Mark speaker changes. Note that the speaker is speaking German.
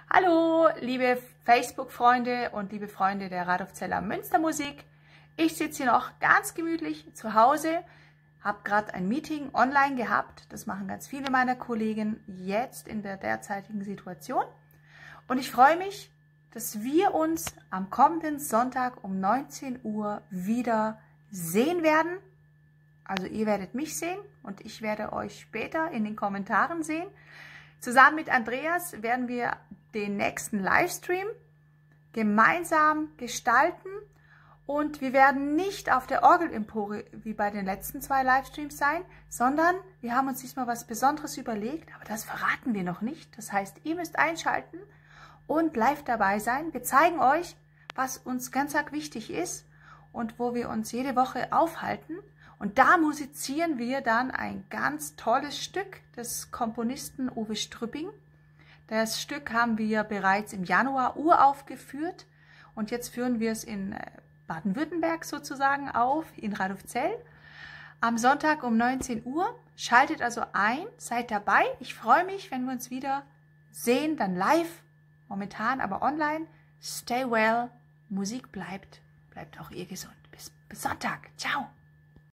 Speaker 1: Hallo, liebe Facebook-Freunde und liebe Freunde der Radolfzeller Münstermusik. Ich sitze hier noch ganz gemütlich zu Hause, habe gerade ein Meeting online gehabt. Das machen ganz viele meiner Kollegen jetzt in der derzeitigen Situation. Und ich freue mich, dass wir uns am kommenden Sonntag um 19 Uhr wieder sehen werden. Also ihr werdet mich sehen und ich werde euch später in den Kommentaren sehen. Zusammen mit Andreas werden wir den nächsten Livestream gemeinsam gestalten und wir werden nicht auf der Orgelempore wie bei den letzten 2 Livestreams sein, sondern wir haben uns diesmal was Besonderes überlegt, aber das verraten wir noch nicht. Das heißt, ihr müsst einschalten und live dabei sein. Wir zeigen euch, was uns ganz arg wichtig ist und wo wir uns jede Woche aufhalten. Und da musizieren wir dann ein ganz tolles Stück des Komponisten Uwe Strüpping. Das Stück haben wir bereits im Januar uraufgeführt und jetzt führen wir es in Baden-Württemberg sozusagen auf, in Radolfzell. Am Sonntag um 19 Uhr. Schaltet also ein, seid dabei. Ich freue mich, wenn wir uns wieder sehen, dann live, momentan aber online. Stay well, Musik bleibt auch ihr gesund. Bis Sonntag. Ciao.